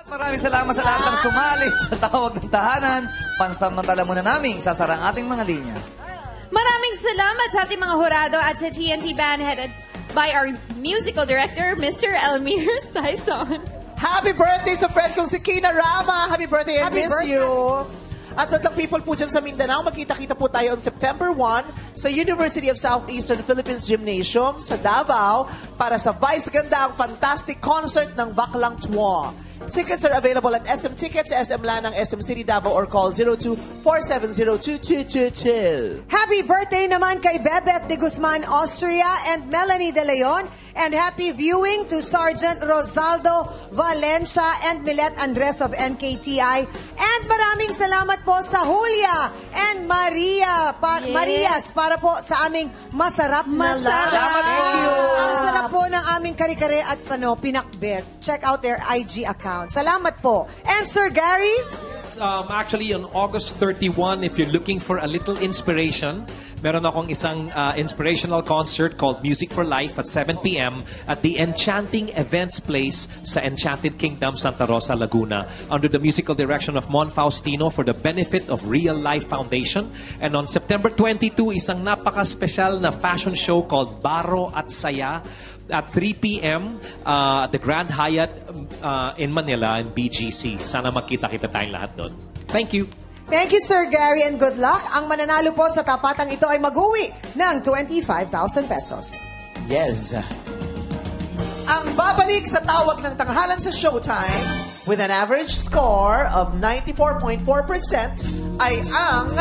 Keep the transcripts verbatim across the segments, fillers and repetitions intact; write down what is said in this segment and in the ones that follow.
Maraming salamat sa lahat ng sumali sa tawag ng tahanan. Pansamantala muna namin sasara ang ating mga linya. Maraming salamat sa ating mga hurado at sa T N T Band headed by our musical director, Mister Elmir Saison. Happy birthday sa friend kong si Kina Rama. Happy birthday, I Happy miss birthday. you. At madlang people po dyan sa Mindanao, magkita-kita po tayo on September first sa University of Southeastern Philippines Gymnasium sa Davao para sa Vice Ganda ang fantastic concert ng Baklang Twa. Tickets are available at S M Tickets, S M Lanang, S M City Davao or call zero two four seven zero two two two two. Happy birthday naman kay Bebet de Guzman, Austria, and Melanie De Leon. And happy viewing to Sergeant Rosaldo Valencia and Milet Andres of N K T I. And maraming salamat po sa Julia and Maria pa Yes. Marias para po sa aming masarap na Masarap. lunch. Thank you. Ang sarap po ng aming kare-kare at pano, pinakbet. Check out their I G account. Salamat po. And Sir Gary? Um, actually, on August thirty-first, if you're looking for a little inspiration, meron akong isang uh, inspirational concert called Music for Life at seven p m at the Enchanting Events Place sa Enchanted Kingdom, Santa Rosa, Laguna, under the musical direction of Mon Faustino for the benefit of Real Life Foundation. And on September twenty-second, isang napaka-special na fashion show called Baro at Saya at three p m uh, at the Grand Hyatt uh, in Manila in B G C. Sana makita-kita tayong lahat doon. Thank you. Thank you, Sir Gary, and good luck. Ang mananalo po sa tapatang ito ay mag-uwi ng twenty-five thousand pesos. Yes. Ang babalik sa tawag ng tanghalan sa Showtime with an average score of ninety-four point four percent ay ang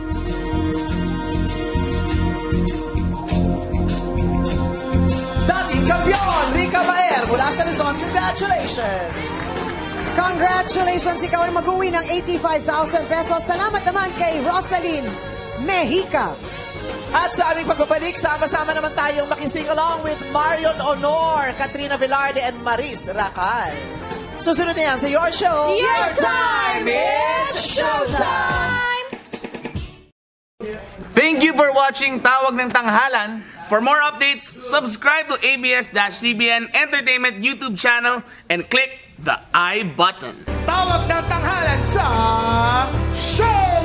dating kampiyon, Rica Baer mula sa Luzon. Congratulations! Congratulations! Ikaw ay mag-uwi ng eighty-five thousand pesos. Salamat naman kay Rosalyn Mejica. At sa aming pagbabalik, sama-sama naman tayong makising along with Marion Honor, Katrina Velarde, and Maris Racal. Susunod na yan sa Your Show. Your time is showtime! Thank you for watching Tawag ng Tanghalan. For more updates, subscribe to A B S C B N Entertainment YouTube channel and click the I button. Tawag ng tanghalan sa Show!